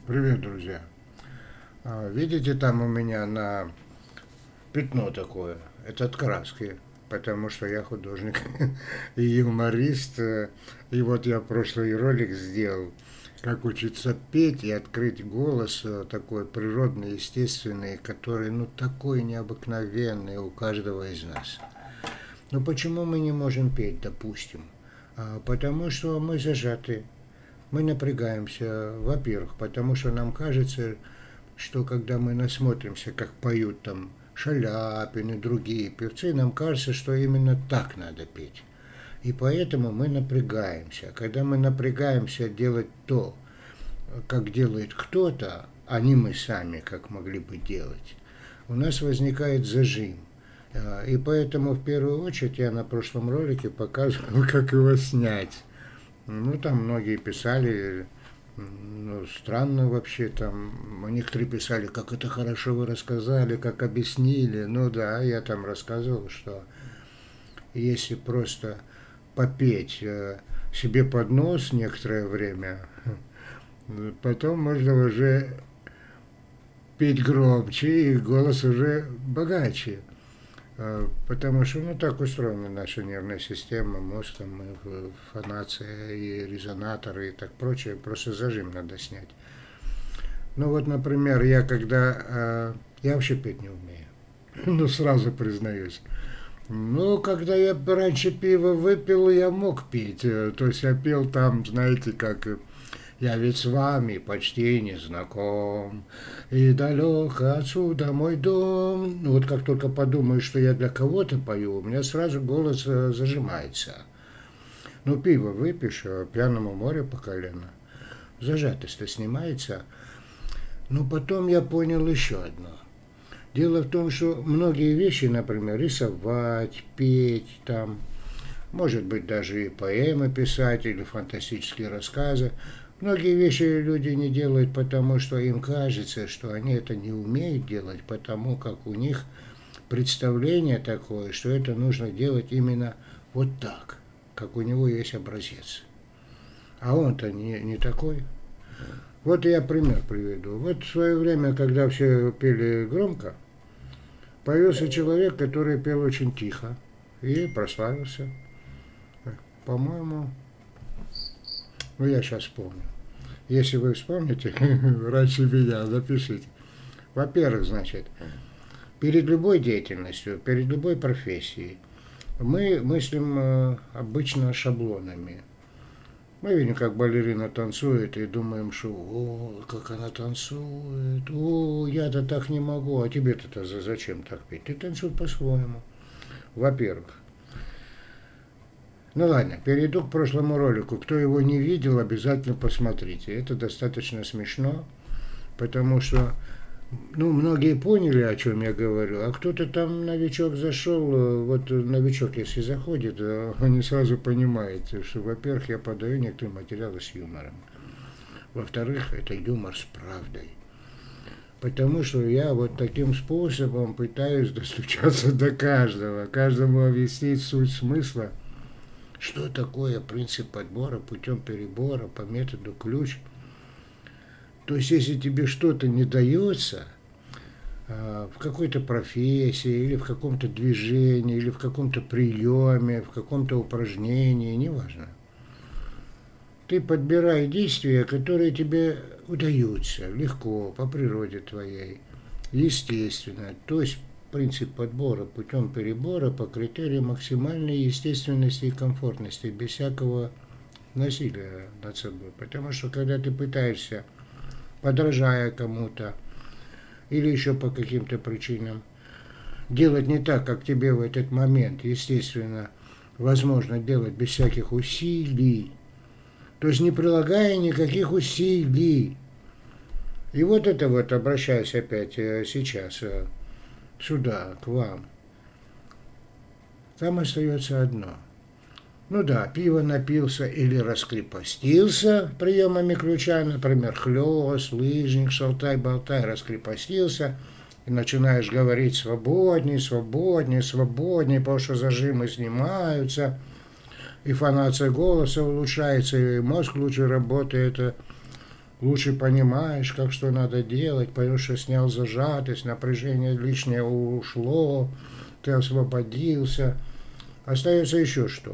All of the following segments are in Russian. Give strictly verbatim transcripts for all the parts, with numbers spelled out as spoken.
Привет, друзья. А, Видите, там у меня на пятно такое. Это от краски, потому что я художник и юморист. э, И вот я прошлый ролик сделал, как учиться петь и открыть голос э, такой природный, естественный, который, ну, такой необыкновенный у каждого из нас. Но почему мы не можем петь, допустим? А, Потому что мы зажаты. Мы напрягаемся, во-первых, потому что нам кажется, что когда мы насмотримся, как поют там Шаляпин и другие певцы, нам кажется, что именно так надо петь. И поэтому мы напрягаемся. Когда мы напрягаемся делать то, как делает кто-то, а не мы сами, как могли бы делать, у нас возникает зажим. А, И поэтому в первую очередь я на прошлом ролике показывал, как его снять. Ну, там многие писали, ну, странно вообще, там, некоторые писали, как это хорошо вы рассказали, как объяснили. Ну да, я там рассказывал, что если просто попеть э, себе под нос некоторое время, потом можно уже петь громче, и голос уже богаче. Э, Потому что, ну, так устроена наша нервная система, мозг, там, и фонация, и резонаторы, и так прочее. Просто зажим надо снять. Ну, вот, например, я когда... э, Я вообще петь не умею. Ну, сразу признаюсь. Ну, когда я раньше пиво выпил, я мог петь. Э, То есть я пел там, знаете, как... э, Я ведь с вами почти не знаком, и далеко отсюда мой дом. Ну, вот как только подумаю, что я для кого-то пою, у меня сразу голос э, зажимается. Ну, пиво выпьешь, а пьяному море по колено. Зажатость-то снимается. Но потом я понял еще одно. Дело в том, что многие вещи, например, рисовать, петь, там, может быть, даже и поэмы писать или фантастические рассказы. Многие вещи люди не делают, потому что им кажется, что они это не умеют делать, потому как у них представление такое, что это нужно делать именно вот так, как у него есть образец. А он-то не, не такой. Вот я пример приведу. Вот в свое время, когда все пели громко, появился человек, который пел очень тихо и прославился. По-моему, ну я сейчас вспомню. Если вы вспомните, раньше меня, запишите. Во-первых, значит, перед любой деятельностью, перед любой профессией мы мыслим э, обычно шаблонами. Мы видим, как балерина танцует, и думаем, что «О, как она танцует! О, я-то так не могу, а тебе-то зачем так петь? Ты танцуй по-своему». Во-первых. Ну ладно, перейду к прошлому ролику. Кто его не видел, обязательно посмотрите. Это достаточно смешно, потому что, ну, многие поняли, о чем я говорю, а кто-то там, новичок, зашел, вот новичок, если заходит, он не сразу понимает, что, во-первых, я подаю некоторые материалы с юмором. Во-вторых, это юмор с правдой. Потому что я вот таким способом пытаюсь достучаться до каждого, каждому объяснить суть смысла. Что такое принцип подбора путем перебора по методу ключ? То есть, если тебе что-то не дается в какой-то профессии, или в каком-то движении, или в каком-то приеме, в каком-то упражнении, неважно, ты подбирай действия, которые тебе удаются легко, по природе твоей, естественно. То есть, принцип подбора путем перебора по критерию максимальной естественности и комфортности, без всякого насилия над собой. Потому что когда ты пытаешься, подражая кому-то, или еще по каким-то причинам, делать не так, как тебе в этот момент, естественно, возможно делать без всяких усилий, то есть не прилагая никаких усилий. И вот это вот, обращаясь опять сейчас сюда, к вам, там остается одно. Ну да, пиво напился или раскрепостился приемами ключа, например, хлёст, лыжник, шалтай-болтай, раскрепостился, и начинаешь говорить свободнее, свободнее, свободнее, потому что зажимы снимаются, и фонация голоса улучшается, и мозг лучше работает. лучше понимаешь, как что надо делать, потому что снял зажатость, напряжение лишнее ушло, ты освободился. Остается еще что?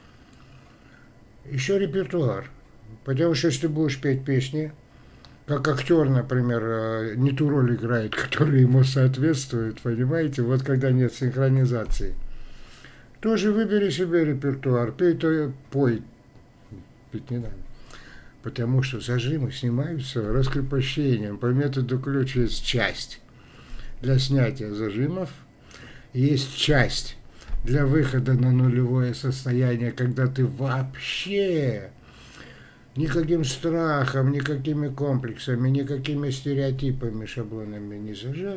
Еще репертуар. Потому что если ты будешь петь песни, как актер, например, не ту роль играет, которая ему соответствует, понимаете, вот когда нет синхронизации, тоже выбери себе репертуар, пей, то пой, петь не надо. Потому что зажимы снимаются раскрепощением. По методу ключ есть часть для снятия зажимов, есть часть для выхода на нулевое состояние, когда ты вообще никаким страхом, никакими комплексами, никакими стереотипами, шаблонами не зажат.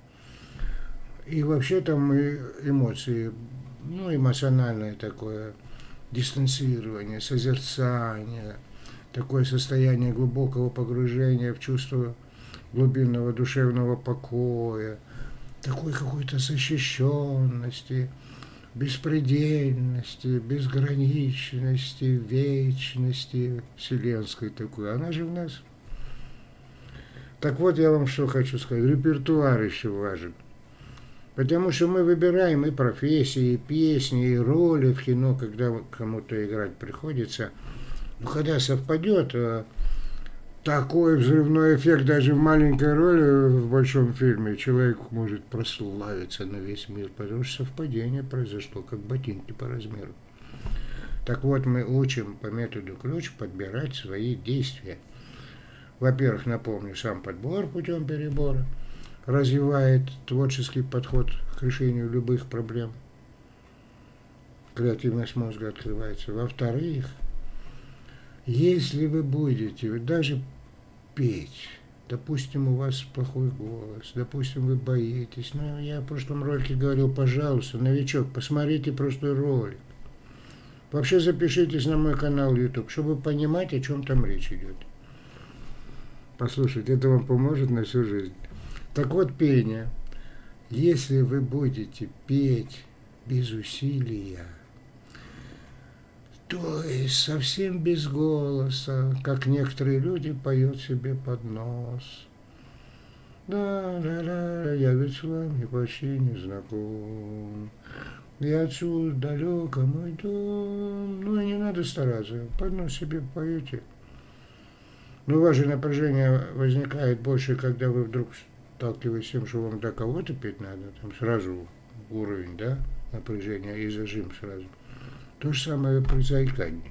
И вообще там и эмоции, ну, эмоциональное такое дистанцирование, созерцание, такое состояние глубокого погружения в чувство глубинного душевного покоя, такой какой-то защищенности, беспредельности, безграничности, вечности вселенской такой. Она же в нас. Так вот, я вам что хочу сказать. Репертуар еще важен. Потому что мы выбираем и профессии, и песни, и роли в кино, когда кому-то играть приходится. Но когда совпадет, такой взрывной эффект даже в маленькой роли в большом фильме, человек может прославиться на весь мир, потому что совпадение произошло, как ботинки по размеру. Так вот, мы учим по методу ключ подбирать свои действия. Во-первых, напомню, сам подбор путем перебора развивает творческий подход к решению любых проблем. Креативность мозга открывается. Во-вторых, если вы будете даже петь, допустим, у вас плохой голос, допустим, вы боитесь, ну, я в прошлом ролике говорил, пожалуйста, новичок, посмотрите прошлый ролик. Вообще запишитесь на мой канал YouTube, чтобы понимать, о чем там речь идет. Послушайте, это вам поможет на всю жизнь. Так вот, пение. Если вы будете петь без усилия, то есть совсем без голоса, как некоторые люди поют себе под нос. Да, да, да, я ведь с вами почти не знаком. Я отсюда далеко мой дом. Ну и не надо стараться, под нос себе поете. Но у вас же напряжение возникает больше, когда вы вдруг сталкиваетесь с тем, что вам до кого-то петь надо, там сразу уровень, да, напряжения и зажим сразу. То же самое при заикании.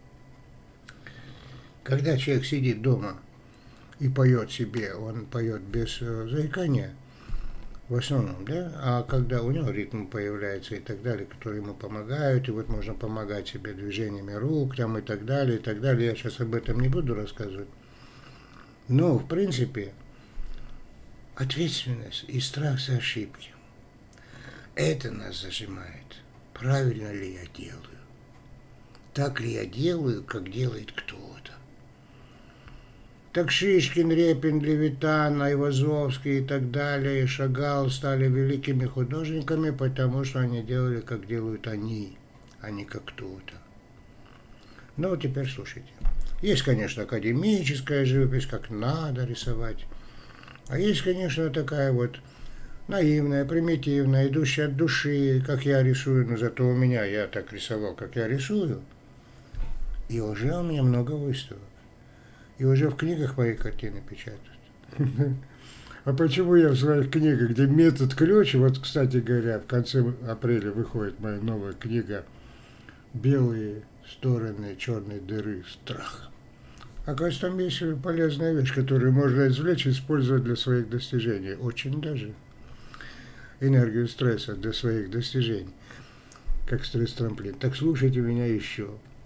Когда человек сидит дома и поет себе, он поет без заикания, в основном, да, а когда у него ритм появляется и так далее, которые ему помогают, и вот можно помогать себе движениями рук, там и так далее, и так далее, я сейчас об этом не буду рассказывать. Но, в принципе, ответственность и страх за ошибки, это нас зажимает. Правильно ли я делаю? Так ли я делаю, как делает кто-то? Так Шишкин, Репин, Левитан, Айвазовский и так далее, и Шагал стали великими художниками, потому что они делали, как делают они, а не как кто-то. Ну, теперь слушайте. Есть, конечно, академическая живопись, как надо рисовать. А есть, конечно, такая вот наивная, примитивная, идущая от души, как я рисую, но зато у меня, я так рисовал, как я рисую. И уже у меня много выставок. И уже в книгах мои картины печатают. А почему я в своих книгах, где метод ключ, вот, кстати говоря, в конце апреля выходит моя новая книга «Белые стороны черной дыры страха». Оказывается, там есть полезная вещь, которую можно извлечь и использовать для своих достижений. Очень даже. Энергию стресса для своих достижений. Как стресс-трамплин. Так слушайте меня еще.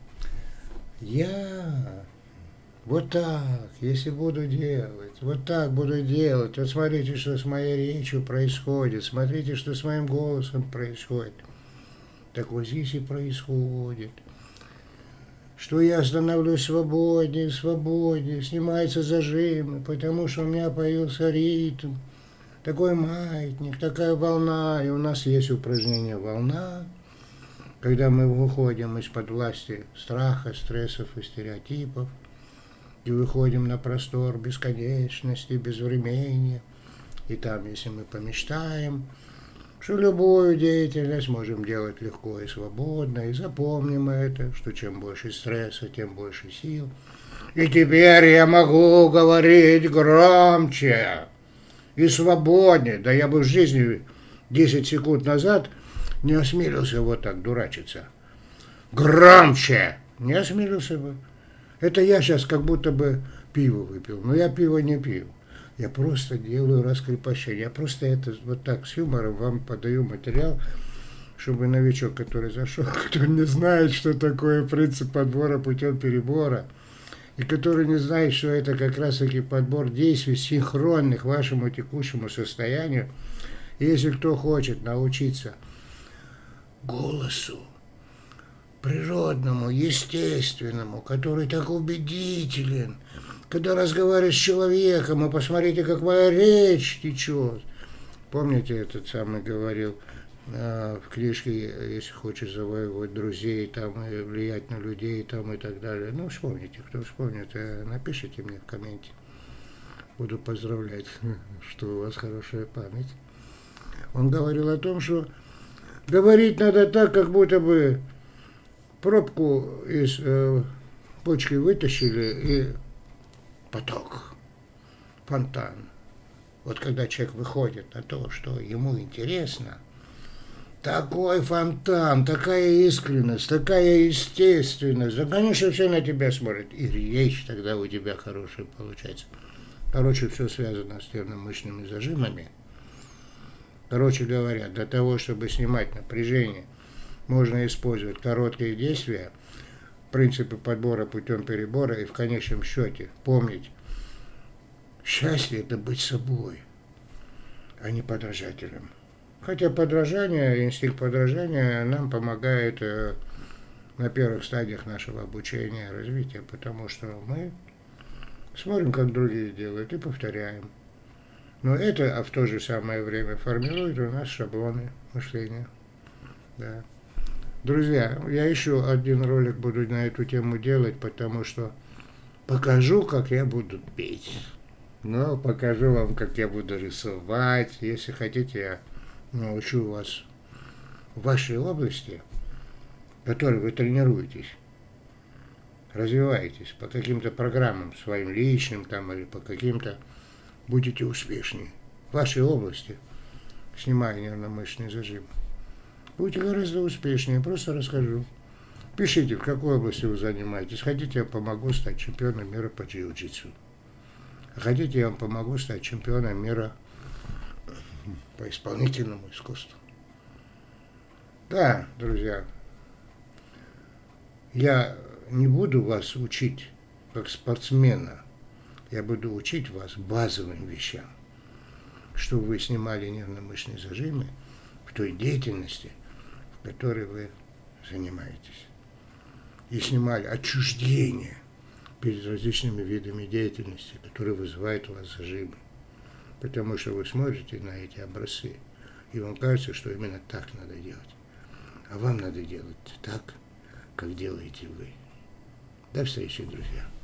Я вот так, если буду делать, вот так буду делать. Вот смотрите, что с моей речью происходит. Смотрите, что с моим голосом происходит. Так вот здесь и происходит. Что я становлюсь свободнее, свободнее, снимаются зажимы, потому что у меня появился ритм, такой маятник, такая волна, и у нас есть упражнение «Волна», когда мы выходим из-под власти страха, стрессов и стереотипов, и выходим на простор бесконечности, безвременья. И там, если мы помечтаем, что любую деятельность можем делать легко и свободно, и запомним это, что чем больше стресса, тем больше сил. И теперь я могу говорить громче и свободнее. Да я бы в жизни десять секунд назад не осмелился вот так дурачиться. Громче! Не осмелился бы. Это я сейчас как будто бы пиво выпил. Но я пиво не пил. Я просто делаю раскрепощение. Я просто это вот так с юмором вам подаю материал, чтобы новичок, который зашел, кто не знает, что такое принцип подбора путем перебора, и который не знает, что это как раз-таки подбор действий синхронных вашему текущему состоянию. И если кто хочет научиться голосу, природному, естественному, который так убедителен, когда разговариваешь с человеком, и посмотрите, как моя речь течет. Помните, этот самый говорил э, в книжке, если хочешь завоевывать друзей, там, и влиять на людей, там, и так далее. Ну, вспомните, кто вспомнит, э, напишите мне в комменте. Буду поздравлять, что у вас хорошая память. Он говорил о том, что говорить надо так, как будто бы пробку из э, почки вытащили и поток, фонтан. Вот когда человек выходит на то, что ему интересно, такой фонтан, такая искренность, такая естественность, да, конечно, все на тебя смотрят, и речь тогда у тебя хорошая получается. Короче, все связано с нервно-мышечными зажимами. Короче говоря, для того, чтобы снимать напряжение, можно использовать короткие действия, принципы подбора путем перебора, и в конечном счете помнить, счастье – это быть собой, а не подражателем. Хотя подражание, инстинкт подражания нам помогает э, на первых стадиях нашего обучения, развития, потому что мы смотрим, как другие делают, и повторяем. Но это, а в то же самое время формирует у нас шаблоны мышления. Да. Друзья, я еще один ролик буду на эту тему делать, потому что покажу, как я буду петь. Ну, покажу вам, как я буду рисовать. Если хотите, я научу вас в вашей области, в которой вы тренируетесь, развиваетесь по каким-то программам, своим личным там или по каким-то, будете успешнее. В вашей области, снимая нервно-мышечный зажим, будете гораздо успешнее, просто расскажу. Пишите, в какой области вы занимаетесь. Хотите, я помогу стать чемпионом мира по джиу-джитсу. Хотите, я вам помогу стать чемпионом мира по исполнительному искусству. Да, друзья, я не буду вас учить как спортсмена. Я буду учить вас базовым вещам, чтобы вы снимали нервно-мышечные зажимы в той деятельности, в которой вы занимаетесь. И снимали отчуждение перед различными видами деятельности, которые вызывают у вас зажимы. Потому что вы смотрите на эти образцы, и вам кажется, что именно так надо делать. А вам надо делать так, как делаете вы. До встречи, друзья.